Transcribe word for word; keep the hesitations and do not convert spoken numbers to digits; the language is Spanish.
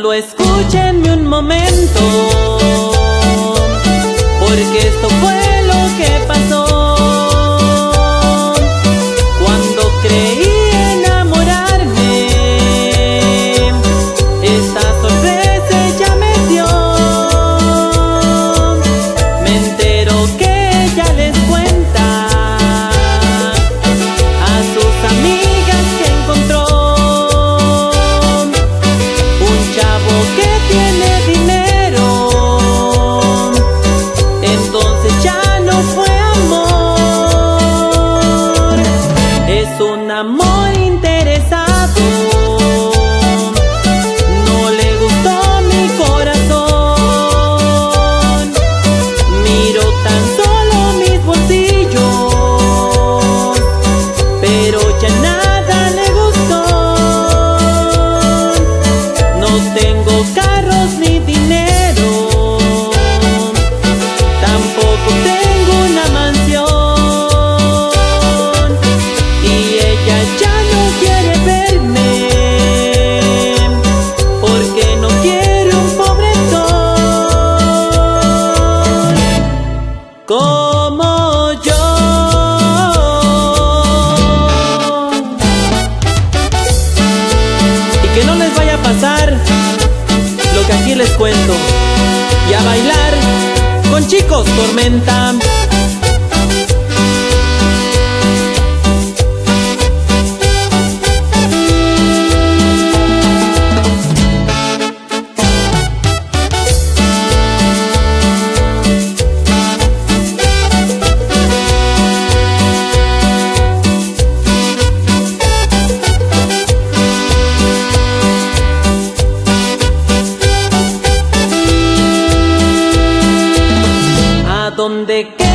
Solo escúchenme un momento, porque esto fue lo que pasó. Cuando creí enamorarme, esta sorpresa ella me dio. Me entero que ella les cuenta a sus amigas que encontró un chavo que tiene dinero. Entonces ya no fue amor, es un amor interesado. No le gustó mi corazón, miró tan solo mis bolsillos, pero ya nada le gustó. No tengo carros ni dinero, tampoco tengo una mansión, y ella ya no quiere verme, porque no quiere un pobretón como yo. Y que no les vaya a pasar lo que aquí les cuento, y a bailar con Chicos Tormenta. Donde